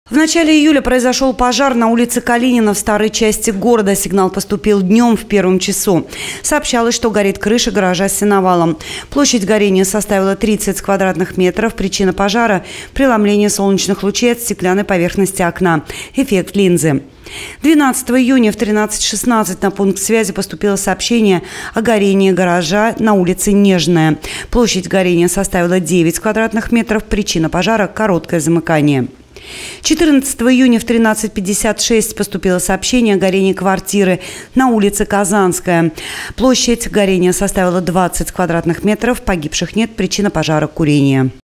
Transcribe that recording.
В начале июля произошел пожар на улице Калинина в старой части города. Сигнал поступил днем в первом часу. Сообщалось, что горит крыша гаража с сеновалом. Площадь горения составила 30 квадратных метров. Причина пожара – преломление солнечных лучей от стеклянной поверхности окна. Эффект линзы. 12 июня в 13:16 на пункт связи поступило сообщение о горении гаража на улице Нежная. Площадь горения составила 9 квадратных метров. Причина пожара – короткое замыкание. 14 июня в 13:56 поступило сообщение о горении квартиры на улице Казанская. Площадь горения составила 20 квадратных метров. Погибших нет. Причина пожара – курение.